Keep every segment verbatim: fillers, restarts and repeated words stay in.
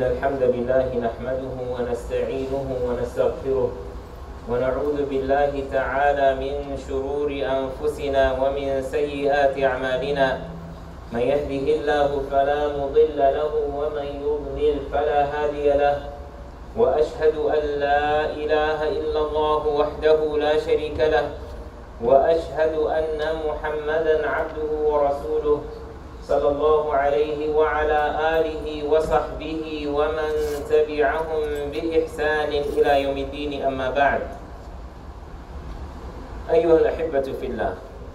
الحمد لله نحمده ونستعينه ونستغفره ونعوذ بالله تعالى من شرور أنفسنا ومن سيئات أعمالنا من يهده الله فلا مضل له ومن يضلل فلا هادي له وأشهد أن لا إله إلا الله وحده لا شريك له وأشهد أن محمدا عبده ورسوله صلى الله عليه وعلى آله وصحبه ومن تبعهم بإحسان إلى يوم الدين. أما بعد، أيها الأحبة في الله،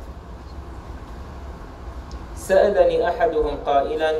سألني أحدهم قائلا: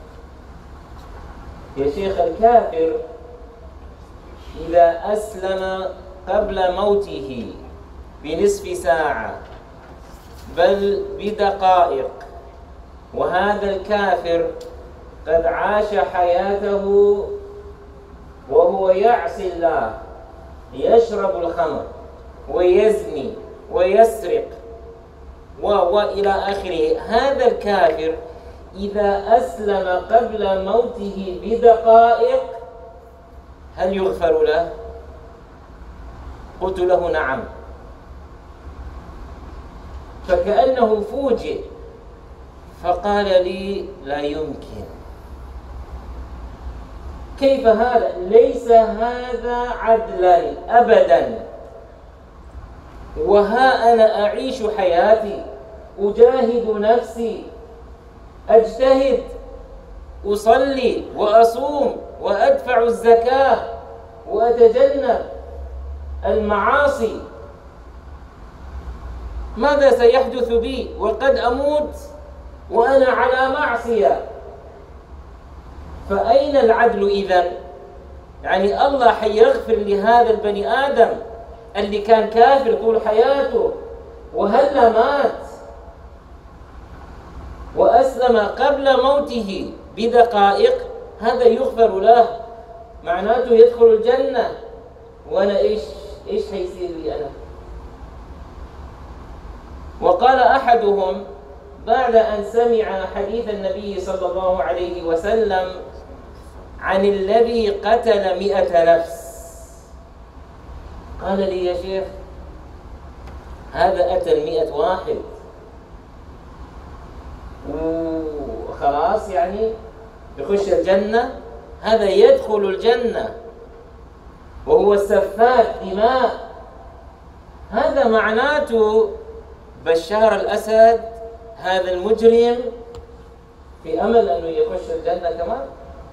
يا شيخ، الكافر إذا أسلم قبل موته بنصف ساعة بل بدقائق، وهذا الكافر قد عاش حياته وهو يعصي الله، يشرب الخمر ويزني ويسرق وإلى آخره، هذا الكافر إذا أسلم قبل موته بدقائق هل يغفر له؟ قلت له نعم. فكأنه فوجئ فقال لي: لا يمكن، كيف هذا؟ ليس هذا عدلا أبدا، وها أنا أعيش حياتي، أجاهد نفسي، أجتهد، أصلي وأصوم وأدفع الزكاة وأتجنب المعاصي، ماذا سيحدث بي وقد أموت وأنا على معصية؟ فأين العدل إذن؟ يعني الله حيغفر لهذا البني آدم اللي كان كافر طول حياته وهلا مات وأسلم قبل موته بدقائق، هذا يغفر له، معناته يدخل الجنة، وأنا إيش إيش حيصير لي أنا؟ وقال أحدهم بعد أن سمع حديث النبي صلى الله عليه وسلم عن الذي قتل مئة نفس، قال لي: يا شيخ، هذا قتل مئة واحد وخلاص يعني يخش الجنة؟ هذا يدخل الجنة وهو سفاك دماء. هذا معناته بشار الأسد هذا المجرم في أمل أنه يخش الجنة كمان؟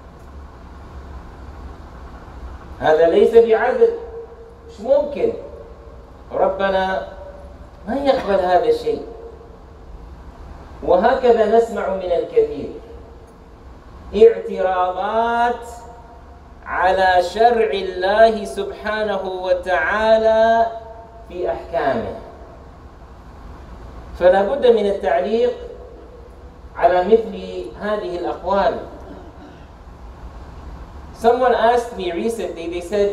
هذا ليس بعدل، مش ممكن، ربنا ما يقبل هذا الشيء. وهكذا نسمع من الكثير اعتراضات على شرع الله سبحانه وتعالى في أحكامه، فلا بد من التعليق على مثل هذه الأقوال. Someone asked me recently, they said,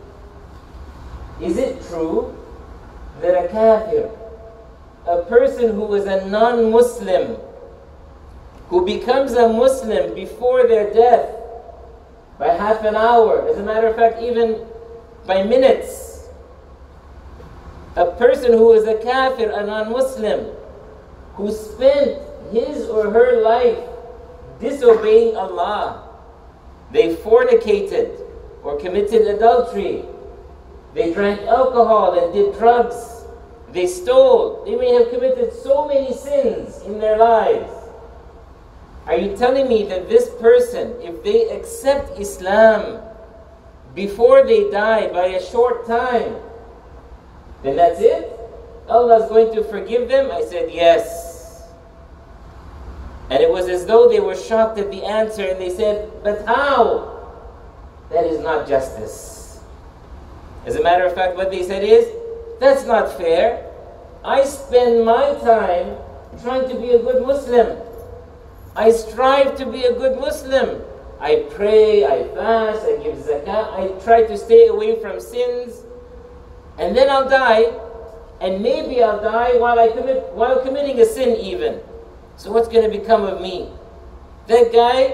is it true that a kafir, a person who is a non-Muslim, who becomes a Muslim before their death by half an hour, as a matter of fact even by minutes, a person who is a kafir, a non-Muslim, who spent his or her life disobeying Allah, they fornicated or committed adultery, they drank alcohol and did drugs, they stole, they may have committed so many sins in their lives. Are you telling me that this person, if they accept Islam before they die by a short time, then that's it? Allah is going to forgive them? I said, yes. And it was as though they were shocked at the answer, and they said, but how? That is not justice. As a matter of fact, what they said is, that's not fair. I spend my time trying to be a good Muslim. I strive to be a good Muslim. I pray, I fast, I give zakah, I try to stay away from sins. And then I'll die, and maybe I'll die while I commit while committing a sin even. So what's going to become of me? That guy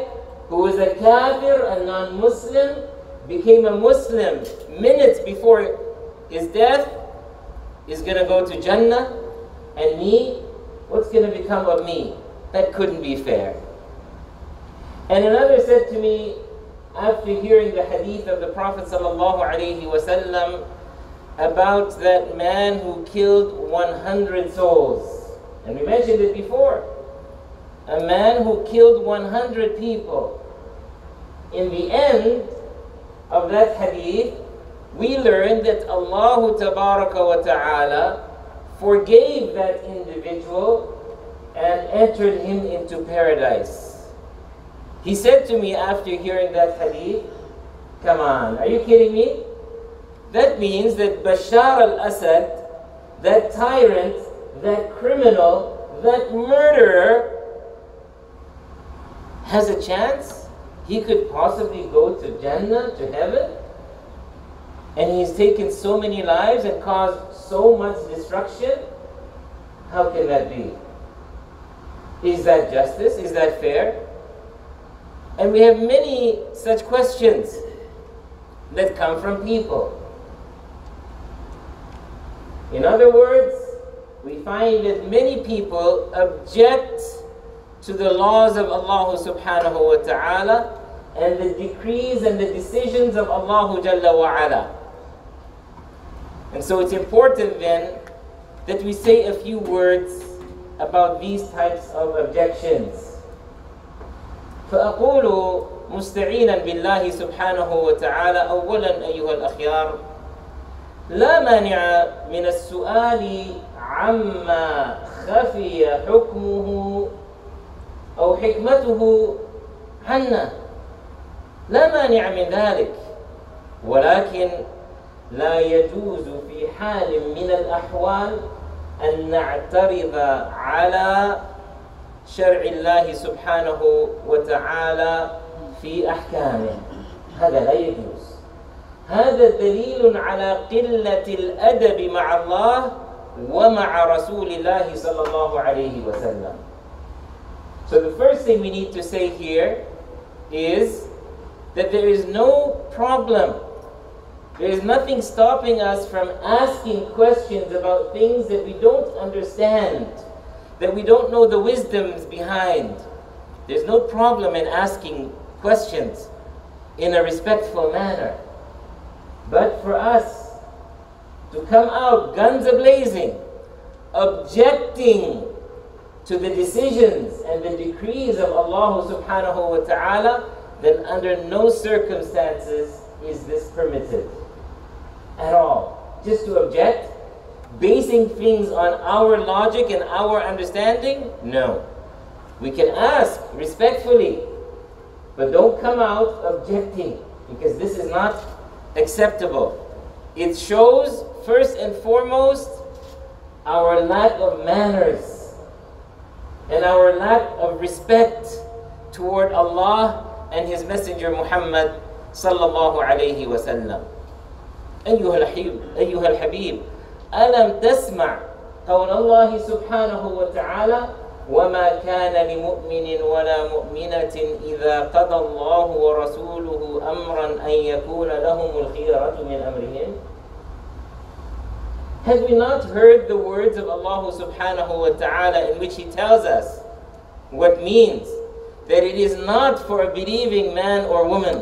who was a kafir, a non-Muslim, became a Muslim minutes before his death, is going to go to Jannah, and me, what's going to become of me? That couldn't be fair. And another said to me, after hearing the hadith of the Prophet sallallahu alaihi wasallam about that man who killed one hundred souls, and we mentioned it before, a man who killed one hundred people. In the end of that hadith, we learned that Allah Tabaraka wa Ta'ala forgave that individual and entered him into paradise. He said to me after hearing that hadith, come on, are you kidding me? That means that Bashar al-Assad, that tyrant, that criminal, that murderer, has a chance? He could possibly go to Jannah, to heaven? And he's taken so many lives and caused so much destruction? How can that be? Is that justice? Is that fair? And we have many such questions that come from people. In other words, we find that many people object to the laws of Allah subhanahu wa ta'ala and the decrees and the decisions of Allah Jalla wa ala. And so it's important then that we say a few words about these types of objections. فأقول مستعينا بالله سبحانه وتعالى أولا أيها الأخيار لا مانع من السؤال عما خفي حكمه أو حكمته عنا، لا مانع من ذلك، ولكن لا يجوز في حال من الأحوال أن نعترض على شرع الله سبحانه وتعالى في أحكامه. هذا لا يجوز. هذا دليل على قلة الأدب مع الله ومع رسول الله صلى الله عليه وسلم. So the first thing we need to say here is that there is no problem. There is nothing stopping us from asking questions about things that we don't understand, that we don't know the wisdoms behind. There's no problem in asking questions in a respectful manner. But for us to come out guns a-blazing, objecting to the decisions and the decrees of Allah subhanahu wa ta'ala, then under no circumstances is this permitted at all. Just to object, basing things on our logic and our understanding? No. We can ask respectfully, but don't come out objecting, because this is not acceptable. It shows, first and foremost, our lack of manners and our lack of respect toward Allah and His Messenger Muhammad sallallahu alayhi wa sallam. أيها الحبيب أيها الحبيب ألم تسمع قول الله سبحانه وتعالى وما كان لمؤمن ولا مؤمنة إذا قضى الله ورسوله أمرا أن يكون لهم الخيرة من أمرهم. Have we not heard the words of Allah subhanahu wa ta'ala in which He tells us what means that it is not for a believing man or woman,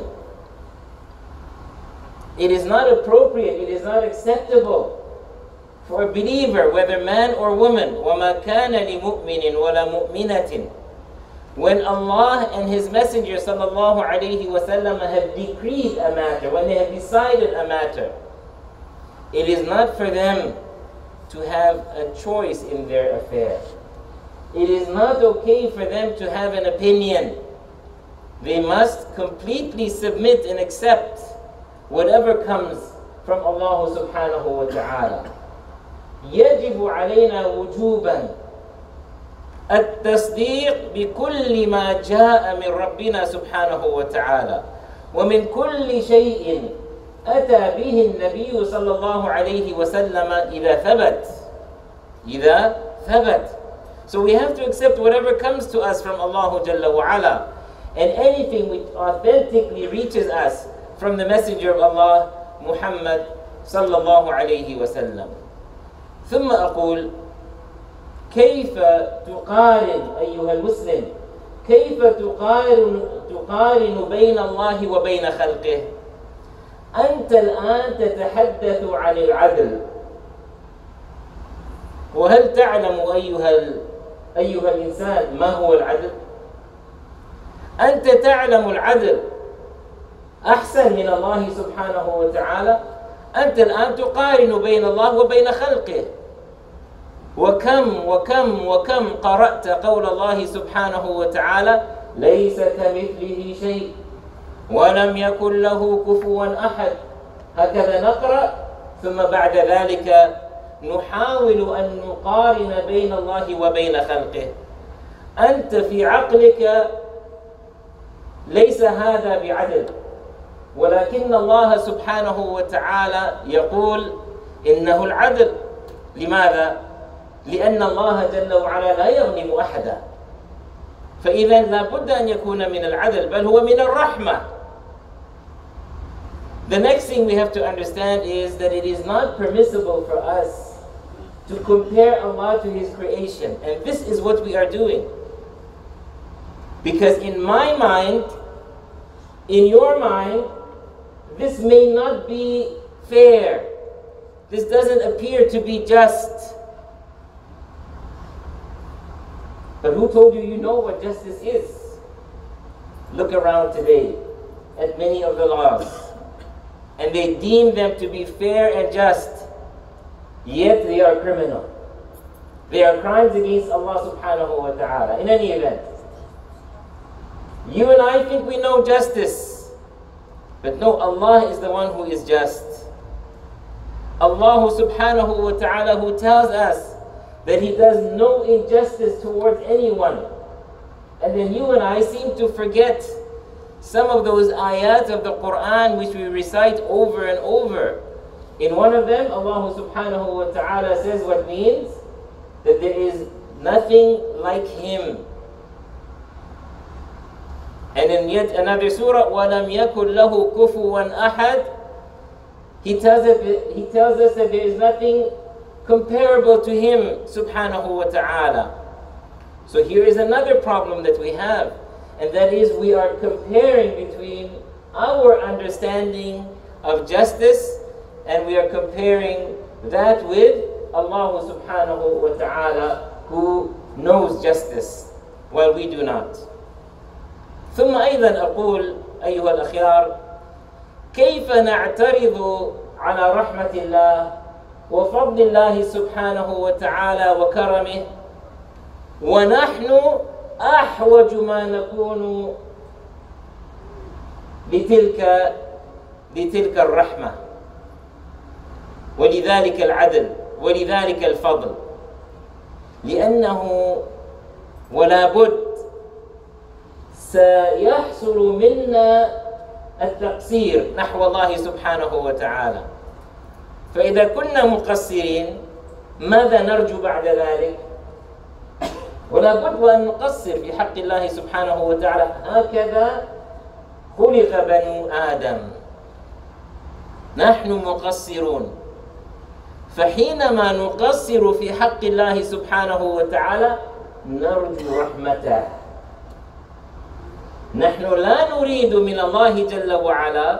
it is not appropriate, it is not acceptable for a believer, whether man or woman, وَمَا كَانَ لِمُؤْمِنٍ وَلَا مُؤْمِنَةٍ, when Allah and His Messenger sallallahu alayhi wa sallam have decreed a matter, when they have decided a matter, it is not for them to have a choice in their affair. It is not okay for them to have an opinion. They must completely submit and accept whatever comes from Allah subhanahu wa ta'ala. يجب علينا وجوبا التصديق بكل ما جاء من ربنا سبحانه وتعالى ومن كل شيء أتى به النبي صلى الله عليه وسلم إذا ثبت إذا ثبت. So we have to accept whatever comes to us from Allah Jalla wa ala. and anything which authentically reaches us from the Messenger of Allah, Muhammad sallallahu alayhi wa sallam. ثم أقول كيف تقارن أيها المسلم كيف تقارن تقارن بين الله وبين خلقه؟ أنت الآن تتحدث عن العدل، وهل تعلم أيها ال... أيها الإنسان ما هو العدل؟ أنت تعلم العدل أحسن من الله سبحانه وتعالى. أنت الآن تقارن بين الله وبين خلقه. وكم وكم وكم قرأت قول الله سبحانه وتعالى: ليس كمثله شيء ولم يكن له كفوا أحد. هكذا نقرأ، ثم بعد ذلك نحاول أن نقارن بين الله وبين خلقه. أنت في عقلك ليس هذا بعدل، ولكن الله سبحانه وتعالى يقول إنه العدل. لماذا؟ لأن الله جل وعلا لا يظلم أحدا، فإذا لا بد أن يكون من العدل، بل هو من الرحمة. The next thing we have to understand is that it is not permissible for us to compare Allah to His creation, and this is what we are doing. Because in my mind, in your mind, this may not be fair. This doesn't appear to be just. But who told you you know what justice is? Look around today at many of the laws, and they deem them to be fair and just, yet they are criminal. They are crimes against Allah subhanahu wa ta'ala. In any event, you and I think we know justice, but no, Allah is the one who is just. Allah subhanahu wa ta'ala, who tells us that He does no injustice towards anyone. And then you and I seem to forget some of those ayat of the Quran which we recite over and over. In one of them, Allah subhanahu wa ta'ala says what means that there is nothing like Him. And in yet another surah, وَلَمْ يَكُنْ لَهُ كُفُوًا أَحَدٌ, He tells us, he tells us that there is nothing comparable to Him, subhanahu wa ta'ala. So here is another problem that we have, and that is we are comparing between our understanding of justice, and we are comparing that with Allah subhanahu wa ta'ala, who knows justice, while we do not. ثم أيضا أقول أيها الأخيار كيف نعترض على رحمة الله وفضل الله سبحانه وتعالى وكرمه ونحن أحوج ما نكون لتلك لتلك الرحمة ولذلك العدل ولذلك الفضل، لأنه ولا بد سيحصل منا التقصير نحو الله سبحانه وتعالى. فإذا كنا مقصرين ماذا نرجو بعد ذلك؟ ولا بد أن نقصر في حق الله سبحانه وتعالى. هكذا خلق بنو آدم، نحن مقصرون. فحينما نقصر في حق الله سبحانه وتعالى نرجو رحمته. نحن لا نريد من الله جل وعلا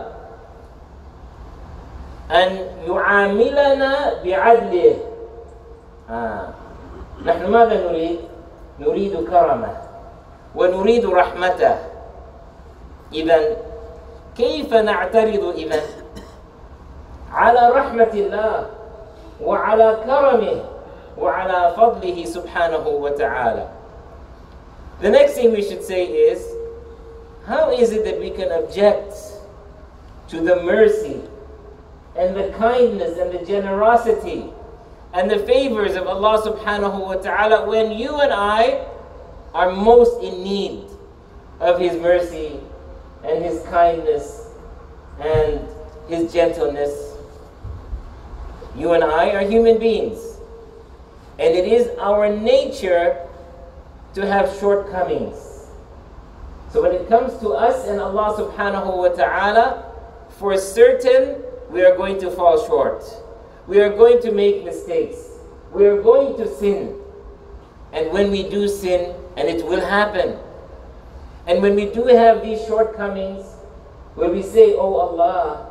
أن يعاملنا بعدله. آه. نحن ماذا نريد؟ نريد كرمه ونريد رحمته. إذن كيف نعترض إذن على رحمة الله وعلى كرمه وعلى فضله سبحانه وتعالى؟ The next thing we should say is, how is it that we can object to the mercy and the kindness and the generosity and the favors of Allah subhanahu wa ta'ala when you and I are most in need of His mercy and His kindness and His gentleness? You and I are human beings, and it is our nature to have shortcomings. So when it comes to us and Allah subhanahu wa ta'ala, for certain we are going to fall short. We are going to make mistakes. We are going to sin. And when we do sin, and it will happen, and when we do have these shortcomings, where we say, oh Allah,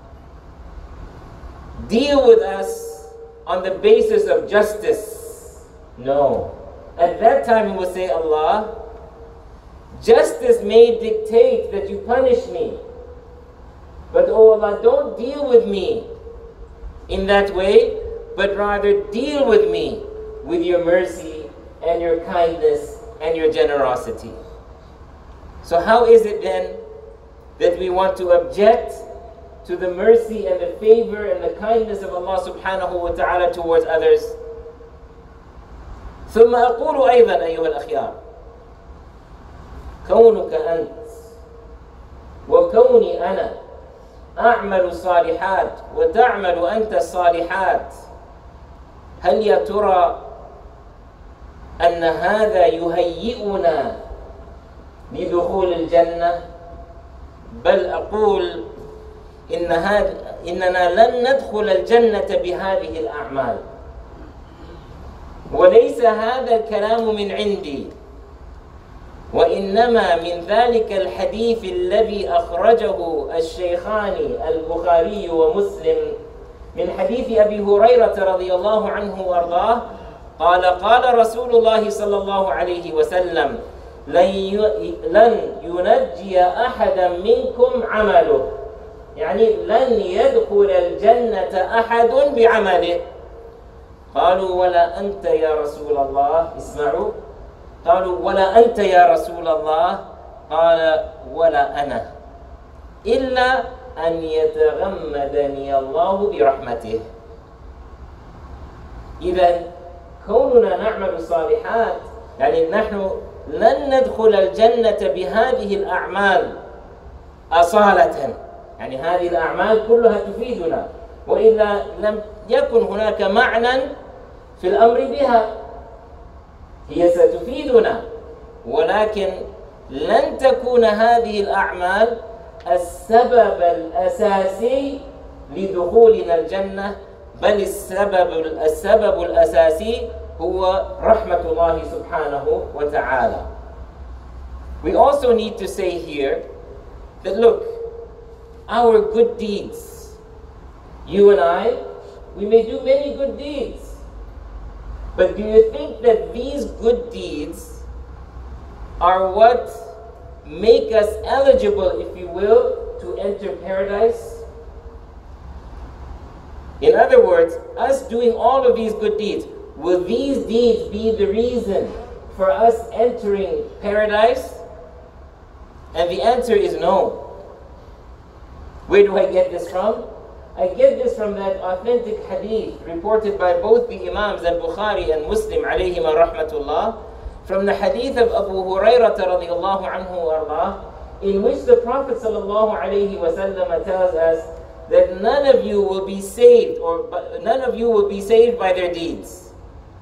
deal with us on the basis of justice. No. At that time we will say, Allah, justice may dictate that you punish me. But oh Allah, don't deal with me in that way, but rather deal with me with your mercy and your kindness and your generosity. So how is it then that we want to object to the mercy and the favor and the kindness of Allah subhanahu wa ta'ala towards others? ثم أقول أيضا أيها الأخيار كونك أنت وكوني أنا أعمل الصالحات وتعمل أنت الصالحات، هل يا ترى أن هذا يهيئنا لدخول الجنة؟ بل أقول إن هذا إننا لن ندخل الجنة بهذه الأعمال. وليس هذا الكلام من عندي، وإنما من ذلك الحديث الذي أخرجه الشيخان البخاري ومسلم من حديث أبي هريرة رضي الله عنه وأرضاه قال قال رسول الله صلى الله عليه وسلم لن ينجي أحدا منكم عمله، يعني لن يدخل الجنة أحد بعمله. قالوا ولا أنت يا رسول الله، اسمعوا، قالوا ولا أنت يا رسول الله، قال ولا أنا إلا أن يتغمدني الله برحمته. إذن كوننا نعمل الصالحات يعني نحن لن ندخل الجنة بهذه الأعمال أصالة، يعني هذه الأعمال كلها تفيدنا، وإلا لم يكن هناك معنى في الأمر بها. هي ستفيدنا، ولكن لن تكون هذه الأعمال السبب الأساسي لدخولنا الجنة، بل السبب السبب الأساسي هو رحمة الله سبحانه وتعالى. We also need to say here that look, our good deeds, you and I, we may do many good deeds, but do you think that these good deeds are what make us eligible, if you will, to enter paradise? In other words, us doing all of these good deeds, will these deeds be the reason for us entering paradise? And the answer is no. Where do I get this from? I get this from that authentic hadith reported by both the Imams Al-Bukhari and Muslim alayhima rahmatullah, from the hadith of Abu Hurairah radiyallahu anhu ardah, in which the Prophet sallallahu alayhi wa sallam tells us that none of you will be saved, or none of you will be saved by their deeds.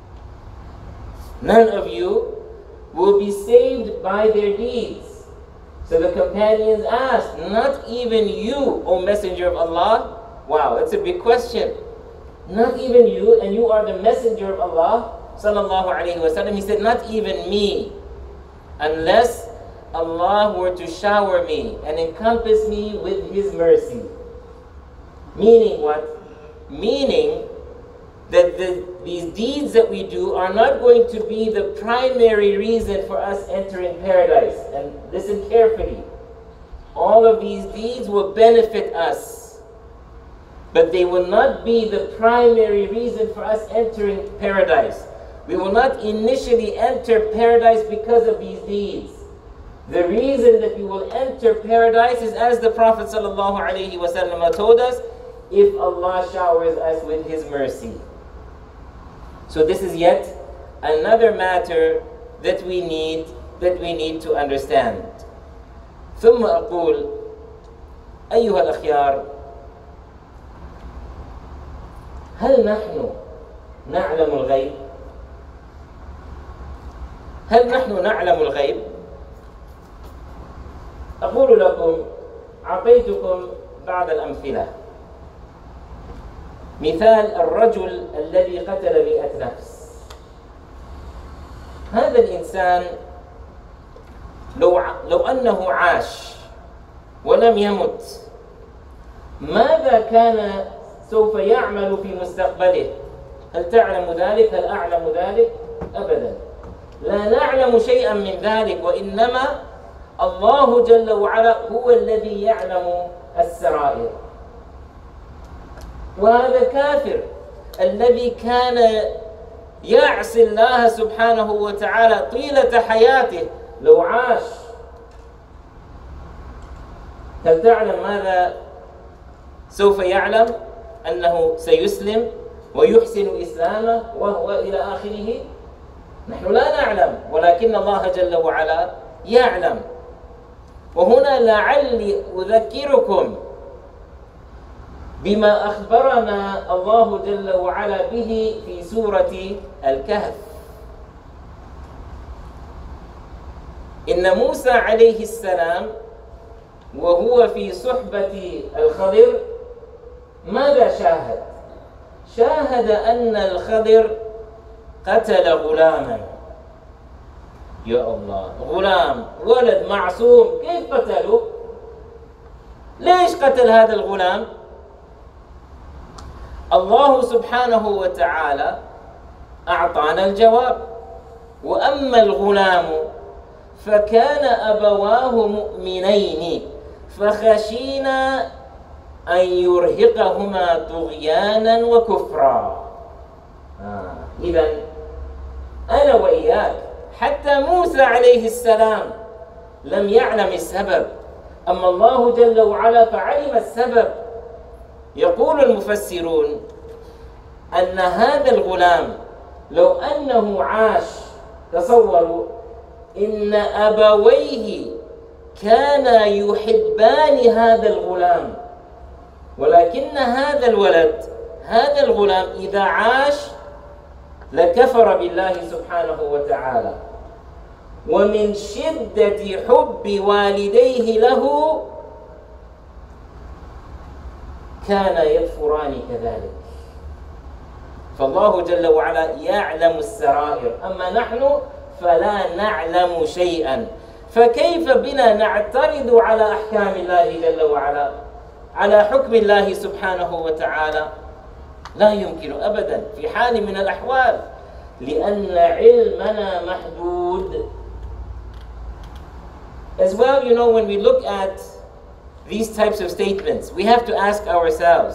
None of you will be saved by their deeds. So the companions asked, not even you, O Messenger of Allah? Wow, that's a big question. Not even you, and you are the Messenger of Allah sallallahu alayhi wa sallam. He said, not even me, unless Allah were to shower me and encompass me with His mercy. Meaning what? Meaning that the, these deeds that we do are not going to be the primary reason for us entering paradise. And listen carefully. All of these deeds will benefit us, but they will not be the primary reason for us entering paradise. We will not initially enter paradise because of these deeds. The reason that we will enter paradise is, as the Prophet ﷺ told us, if Allah showers us with His mercy. So this is yet another matter that we need that we need to understand. ثم أقول أيها الأخيار، هل نحن نعلم الغيب؟ هل نحن نعلم الغيب؟ أقول لكم أعطيتكم بعض الأمثلة. مثال الرجل الذي قتل مئة نفس. هذا الإنسان لو لو أنه عاش ولم يمت، ماذا كان سوف يعمل في مستقبله؟ هل تعلم ذلك؟ هل أعلم ذلك؟ أبدا، لا نعلم شيئا من ذلك، وإنما الله جل وعلا هو الذي يعلم السرائر. وهذا كافر الذي كان يعصي الله سبحانه وتعالى طيلة حياته لو عاش، هل تعلم ماذا سوف يعلم؟ أنه سيسلم ويحسن إسلامه وهو إلى آخره؟ نحن لا نعلم، ولكن الله جل وعلا يعلم. وهنا لعلي أذكركم بما أخبرنا الله جل وعلا به في سورة الكهف. إن موسى عليه السلام وهو في صحبة الخضر ماذا شاهد؟ شاهد أن الخضر قتل غلاما. يا الله، غلام ولد معصوم كيف قتله؟ ليش قتل هذا الغلام؟ الله سبحانه وتعالى أعطانا الجواب. وأما الغلام فكان أبواه مؤمنين فخشينا أن يرهقهما طغيانا وكفرا. آه. إذن أنا وإياك حتى موسى عليه السلام لم يعلم السبب، أما الله جل وعلا فعلم السبب. يقول المفسرون أن هذا الغلام لو أنه عاش، تصوروا إن أبويه كانا يحبان هذا الغلام، ولكن هذا الولد هذا الغلام إذا عاش لكفر بالله سبحانه وتعالى، ومن شدة حب والديه له كان يكفران كذلك. فالله جل وعلا يعلم السرائر، أما نحن فلا نعلم شيئا. فكيف بنا نعترض على أحكام الله جل وعلا، على حكم الله سبحانه وتعالى؟ لا يمكن أبدا في حال من الأحوال، لأن علمنا محدود. As well, you know, when we look at these types of statements, we have to ask ourselves,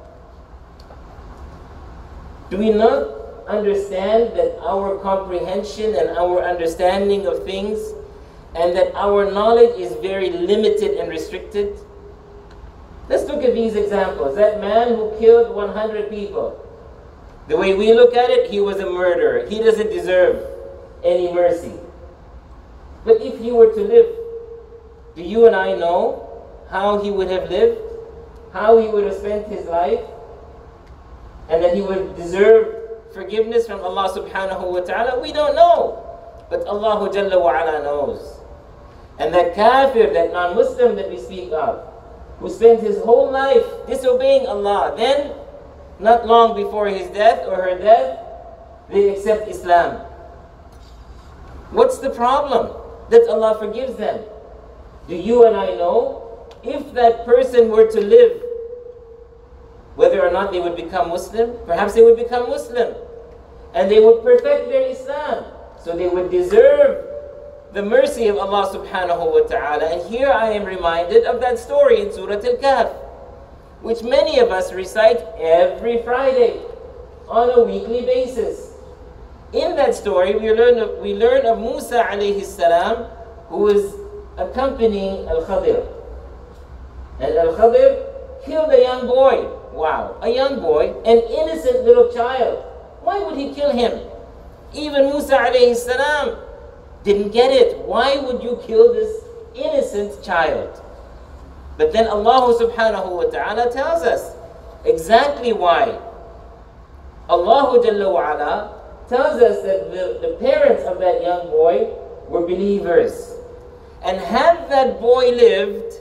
do we not understand that our comprehension and our understanding of things, and that our knowledge is very limited and restricted? Let's look at these examples. That man who killed one hundred people, the way we look at it, he was a murderer. He doesn't deserve any mercy. But if he were to live, do you and I know how he would have lived? How he would have spent his life? And that he would deserve forgiveness from Allah subhanahu wa ta'ala? We don't know. But Allah Jalla wa ala knows. And that kafir, that non-Muslim that we speak of, who spent his whole life disobeying Allah, then, not long before his death or her death, they accept Islam. What's the problem? That Allah forgives them. Do you and I know if that person were to live, whether or not they would become Muslim? Perhaps they would become Muslim, and they would perfect their Islam, so they would deserve the mercy of Allah subhanahu wa ta'ala. And here I am reminded of that story in Surah Al-Kahf, which many of us recite every Friday on a weekly basis. In that story, we learn of, we learn of Musa alayhi salam, who was accompanying Al-Khadir. And Al-Khadir killed a young boy. Wow, a young boy, an innocent little child. Why would he kill him? Even Musa alayhi salam didn't get it. Why would you kill this innocent child? But then Allah subhanahu wa ta'ala tells us exactly why. Allah Jalla wa ala tells us that the, the parents of that young boy were believers. And had that boy lived,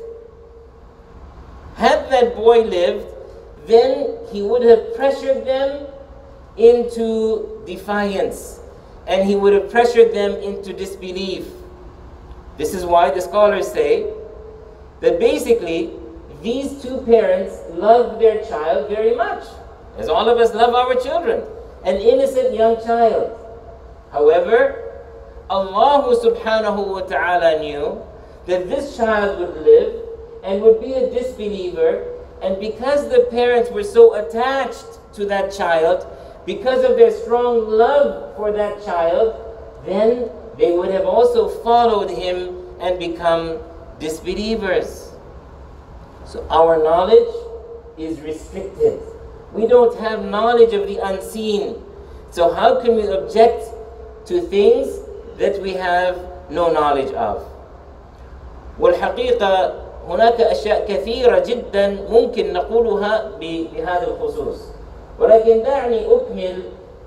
had that boy lived, then he would have pressured them into defiance, and he would have pressured them into disbelief. This is why the scholars say that basically these two parents love their child very much, as all of us love our children, an innocent young child. However, Allah subhanahu wa ta'ala knew that this child would live and would be a disbeliever, and because the parents were so attached to that child, because of their strong love for that child, then they would have also followed him and become disbelievers. So our knowledge is restricted. We don't have knowledge of the unseen. So how can we object to things that we have no knowledge of? والحقيقة هناك أشياء كثيرة جدا ممكن نقولها بهذا الخصوص، ولكن دعني أكمل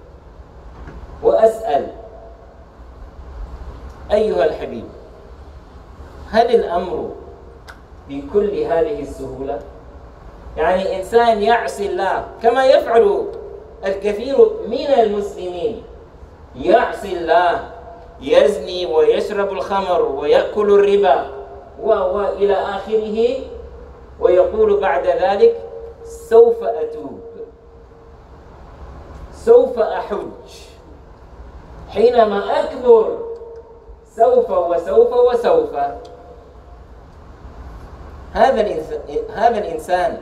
وأسأل أيها الحبيب، هل الأمر بكل هذه السهولة؟ يعني إنسان يعصي الله كما يفعل الكثير من المسلمين، يعصي الله، يزني ويشرب الخمر ويأكل الربا وإلى آخره، ويقول بعد ذلك سوف أتوب، سوف أحج، حينما أكبر سوف وسوف وسوف. هذا الإنسان هذا الإنسان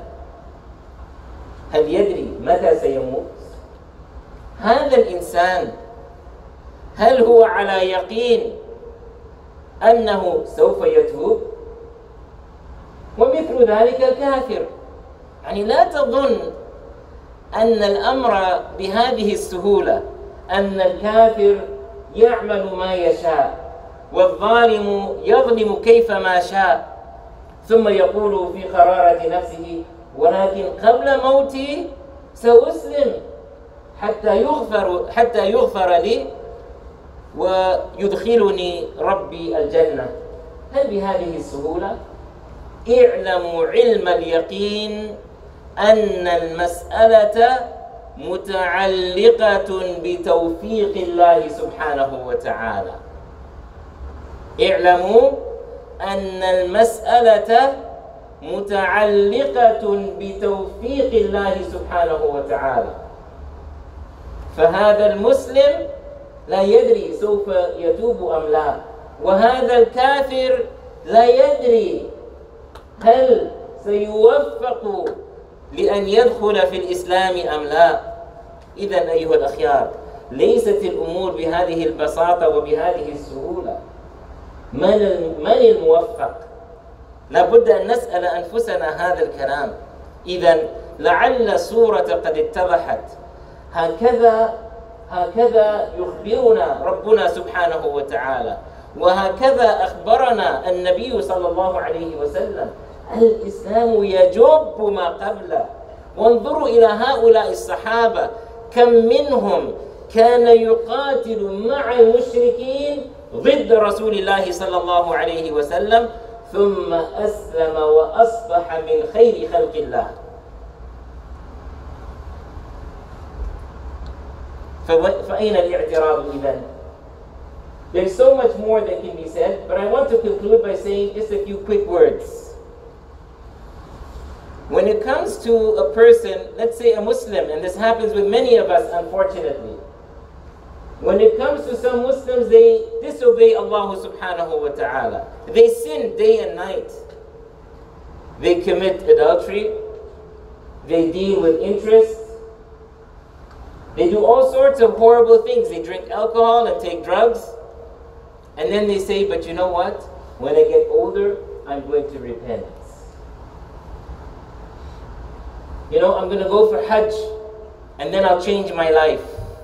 هل يدري متى سيموت؟ هذا الإنسان هل هو على يقين أنه سوف يتوب؟ ومثل ذلك الكافر. يعني لا تظن أن الأمر بهذه السهولة، أن الكافر يعمل ما يشاء والظالم يظلم كيفما شاء، ثم يقول في قرارة نفسه ولكن قبل موتي سأسلم حتى يغفر حتى يغفر لي ويدخلني ربي الجنة. هل بهذه السهولة؟ اعلموا علم اليقين أن المسألة متعلقة بتوفيق الله سبحانه وتعالى. اعلموا أن المسألة متعلقة بتوفيق الله سبحانه وتعالى. فهذا المسلم لا يدري سوف يتوب أم لا، وهذا الكافر لا يدري هل سيوفق لأن يدخل في الإسلام أم لا. إذن أيها الأخيار، ليست الأمور بهذه البساطة وبهذه السهولة. من من الموفق؟ لابد أن نسأل أنفسنا هذا الكلام. إذن لعل الصورة قد اتضحت. هكذا هكذا يخبرنا ربنا سبحانه وتعالى، وهكذا أخبرنا النبي صلى الله عليه وسلم. الإسلام يجب ما قبله. وانظروا إلى هؤلاء الصحابة، كم منهم كان يقاتل مع المشركين ضد رسول الله صلى الله عليه وسلم، ثم أسلم وأصبح من خير خلق الله. فأين الاعتراض إذن؟ There's so much more that can be said, but I want to conclude by saying just a few quick words. When it comes to a person, let's say a Muslim, and this happens with many of us unfortunately, when it comes to some Muslims, they disobey Allah subhanahu wa ta'ala. They sin day and night. They commit adultery. They deal with interest. They do all sorts of horrible things. They drink alcohol and take drugs. And then they say, but you know what? When I get older, I'm going to repent. You know, I'm going to go for Hajj, and then I'll change my life.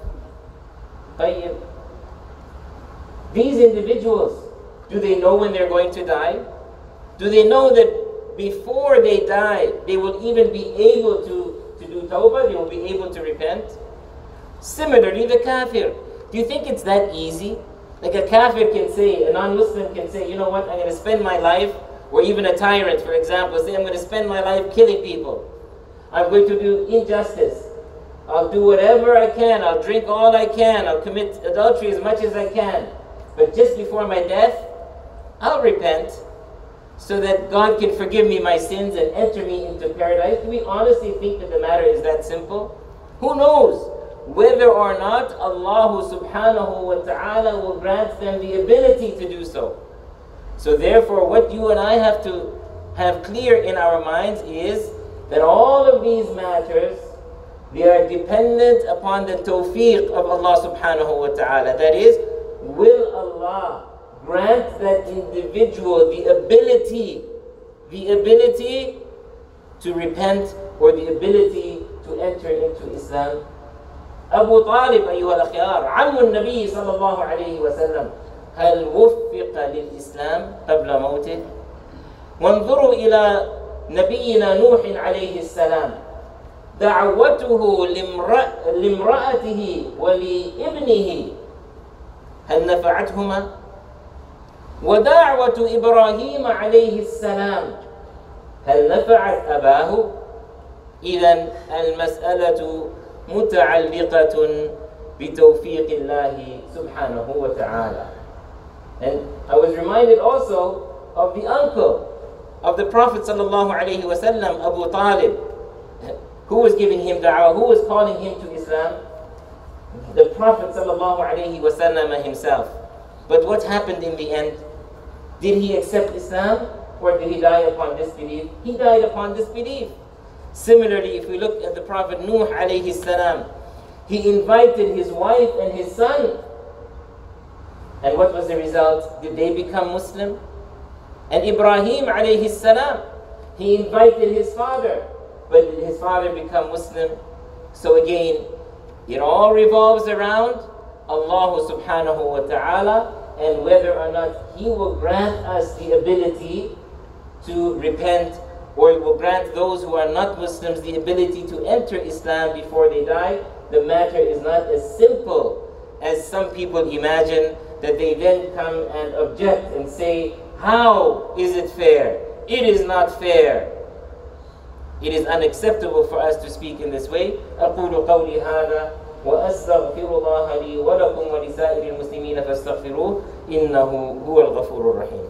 These individuals, do they know when they're going to die? Do they know that before they die, they will even be able to, to do tawbah, they will be able to repent? Similarly, the kafir. Do you think it's that easy? Like a kafir can say, a non-Muslim can say, you know what, I'm going to spend my life, or even a tyrant, for example, say, I'm going to spend my life killing people. I'm going to do injustice. I'll do whatever I can. I'll drink all I can. I'll commit adultery as much as I can. But just before my death, I'll repent so that God can forgive me my sins and enter me into paradise. Do we honestly think that the matter is that simple? Who knows whether or not Allah subhanahu wa ta'ala will grant them the ability to do so. So therefore, what you and I have to have clear in our minds is that all of these matters, they are dependent upon the tawfiq of Allah subhanahu wa ta'ala. That is, will Allah grant that individual the ability, the ability to repent or the ability to enter into Islam? Abu Talib, أيها الأخيار, عم النبي صلى الله عليه وسلم, هل وفق للإسلام قبل موته؟ وانظروا إلى نبينا نوح عليه السلام، دعوته لامرأته ولابنه هل نفعتهما؟ ودعوة إبراهيم عليه السلام هل نفعت أباه؟ إذن المسألة متعلقة بتوفيق الله سبحانه وتعالى. And I was reminded also of the uncle of the Prophet sallallahu alaihi wasallam, Abu Talib. Who was giving him da'wah? Who was calling him to Islam? The Prophet sallallahu alaihi wasallam himself. But what happened in the end? Did he accept Islam or did he die upon disbelief? He died upon disbelief. Similarly, if we look at the Prophet Nuh alayhi salam, he invited his wife and his son. And what was the result? Did they become Muslim? And Ibrahim alayhi salam, he invited his father. But did his father become Muslim? So again, it all revolves around Allah subhanahu wa ta'ala and whether or not He will grant us the ability to repent, or will grant those who are not Muslims the ability to enter Islam before they die. The matter is not as simple as some people imagine, that they then come and object and say, how is it fair? It is not fair. It is unacceptable for us to speak in this way. أقول قولي هذا وأستغفر الله لي ولكم ولسائر المسلمين فاستغفروه إنه هو الغفور الرحيم.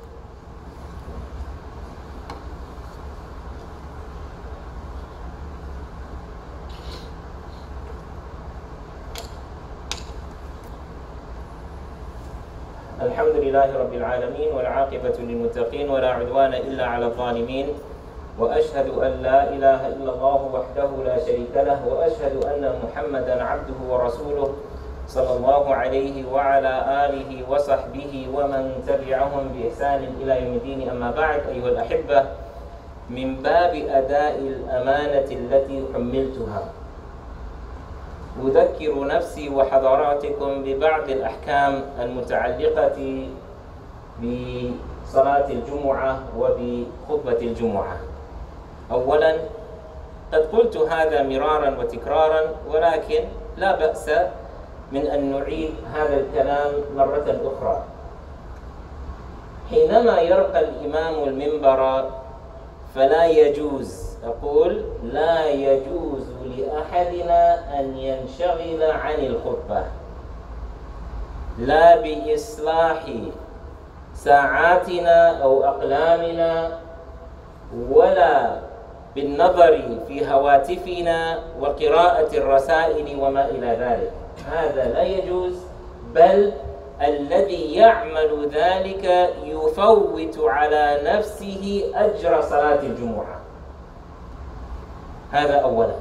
الحمد لله رب العالمين والعاقبة للمتقين ولا عدوان إلا على الظالمين وأشهد أن لا إله إلا الله وحده لا شريك له وأشهد أن محمدا عبده ورسوله صلى الله عليه وعلى آله وصحبه ومن تبعهم بإحسان إلى يوم الدين. أما بعد أيها الأحبة، من باب أداء الأمانة التي حملتها أذكر نفسي وحضراتكم ببعض الأحكام المتعلقة بصلاة الجمعة وبخطبة الجمعة. أولا، قد قلت هذا مرارا وتكرارا، ولكن لا بأس من أن نعيد هذا الكلام مرة أخرى. حينما يرقى الإمام المنبر فلا يجوز، أقول لا يجوز لأحدنا أن ينشغل عن الخطبة، لا بإصلاح ساعاتنا أو أقلامنا ولا بالنظر في هواتفنا وقراءة الرسائل وما إلى ذلك. هذا لا يجوز، بل الذي يعمل ذلك يفوت على نفسه أجر صلاة الجمعة. هذا أولا.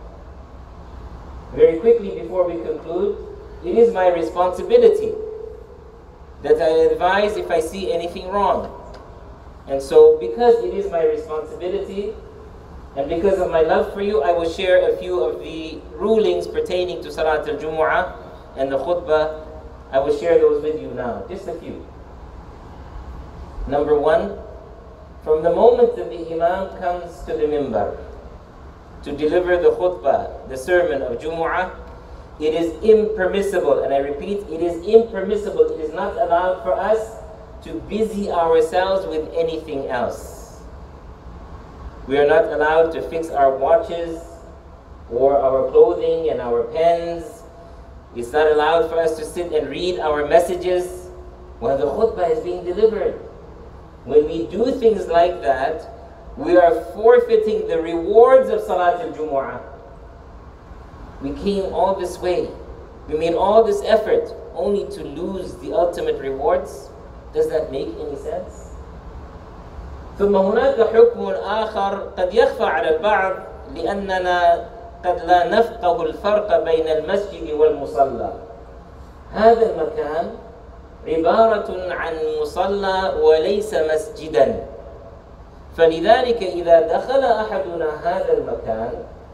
Very quickly before we conclude, it is my responsibility that I advise if I see anything wrong. And so because it is my responsibility and because of my love for you, I will share a few of the rulings pertaining to Salat al-Jumu'ah and the khutbah. I will share those with you now, just a few. Number one, from the moment that the Imam comes to the minbar to deliver the khutbah, the sermon of Jumu'ah, it is impermissible, and I repeat, it is impermissible, it is not allowed for us to busy ourselves with anything else. We are not allowed to fix our watches or our clothing and our pens. It's not allowed for us to sit and read our messages while the khutbah is being delivered. When we do things like that, we are forfeiting the rewards of Salat al-Jumu'ah. We came all this way, we made all this effort only to lose the ultimate rewards. Does that make any sense? ثم هناك حكم آخر قد يخفى على البعض لأننا قد لا نفقه الفرق بين المسجد والمصلى. هذا المكان عبارة عن مصلى وليس مسجدا، فلذلك إذا دخل أحدنا هذا المكان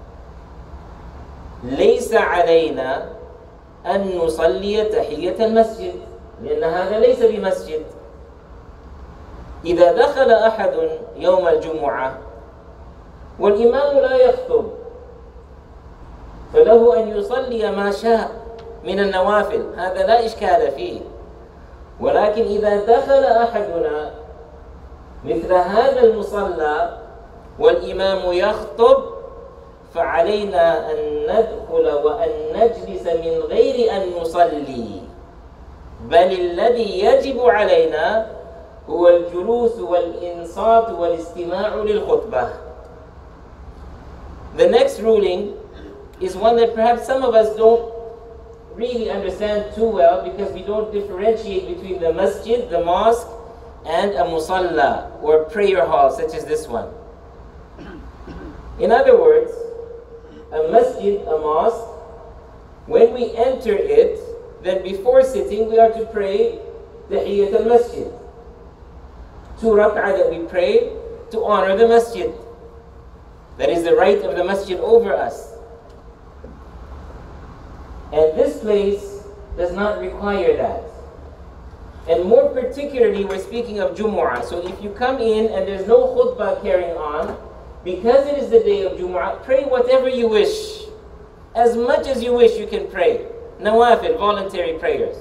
ليس علينا أن نصلي تحية المسجد، لأن هذا ليس بمسجد. إذا دخل أحد يوم الجمعة والإمام لا يخطب فله أن يصلي ما شاء من النوافل، هذا لا إشكال فيه. ولكن إذا دخل أحدنا مثل هذا المصلى والإمام يخطب فعلينا أن ندخل وأن نجلس من غير أن نصلي، بل الذي يجب علينا هو الجلوس والإنصات والاستماع للخطبة. The next ruling is one that perhaps some of us don't really understand too well, because we don't differentiate between the masjid, the mosque, and a musalla or prayer hall such as this one. In other words, a masjid, a mosque, when we enter it, then before sitting we are to pray Tahiyyat al-Masjid. Two rak'ah that we pray to honor the masjid. That is the right of the masjid over us. And this place does not require that. And more particularly, we're speaking of Jumu'ah. So if you come in and there's no khutbah carrying on, because it is the day of Jumu'ah, pray whatever you wish. As much as you wish you can pray. Nawafil, voluntary prayers.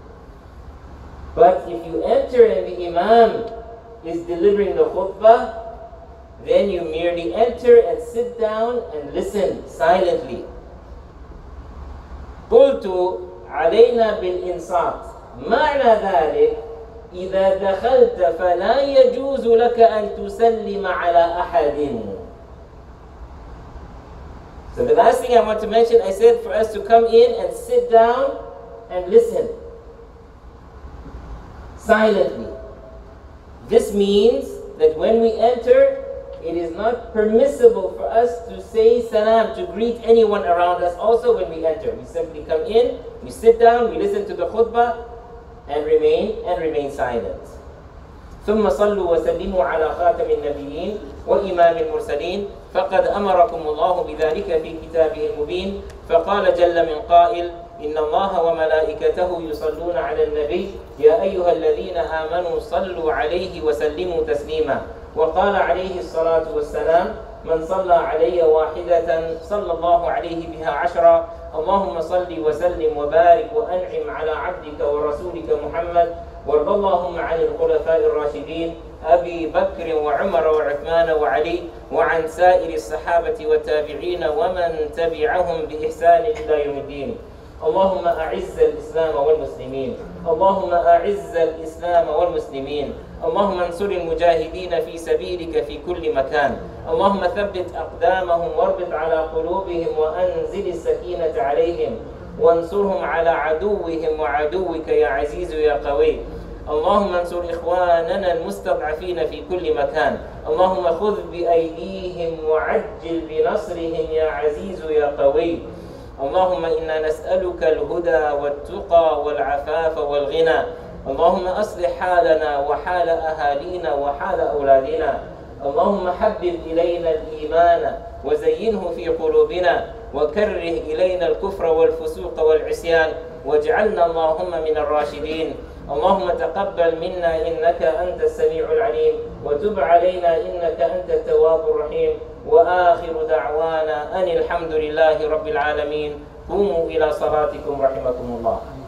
But if you enter and the Imam is delivering the khutbah, then you merely enter and sit down and listen silently. قلت علينا بالإنصات. معنى ذلك إذا دخلت فلا يجوز لك أن تسلم على أحد. So the last thing I want to mention, I said for us to come in and sit down and listen silently. This means that when we enter, it is not permissible for us to say salam, to greet anyone around us also when we enter. We simply come in, we sit down, we listen to the khutbah, and remain and remain silent. ثم صلوا وسلموا على خاتم النبيين وإمام المرسلين فقد أمركم الله بذلك في كتابه المبين فقال جل من قائل إن الله وملائكته يصلون على النبي يا أيها الذين آمنوا صلوا عليه وسلموا تسليما وقال عليه الصلاة والسلام من صلى علي واحدة صلى الله عليه بها عشرا اللهم صل وسلم وبارك وأنعم على عبدك ورسولك محمد وارض اللهم عن الخلفاء الراشدين أبي بكر وعمر وعثمان وعلي وعن سائر الصحابة والتابعين ومن تبعهم بإحسان إلى يوم الدين. اللهم أعز الإسلام والمسلمين اللهم أعز الإسلام والمسلمين اللهم انصر المجاهدين في سبيلك في كل مكان اللهم ثبت أقدامهم واربط على قلوبهم وأنزل السكينة عليهم وانصرهم على عدوهم وعدوك يا عزيز يا قوي اللهم انصر إخواننا المستضعفين في كل مكان اللهم خذ بأيديهم وعجل بنصرهم يا عزيز يا قوي اللهم إنا نسألك الهدى والتقى والعفاف والغنى اللهم أصلح حالنا وحال أهالينا وحال أولادنا اللهم حبب إلينا الإيمان وزينه في قلوبنا وكره إلينا الكفر والفسوق والعصيان واجعلنا اللهم من الراشدين اللهم تقبل منا إنك أنت السميع العليم وتب علينا إنك أنت التواب الرحيم وآخر دعوانا أن الحمد لله رب العالمين قوموا إلى صلاتكم رحمكم الله.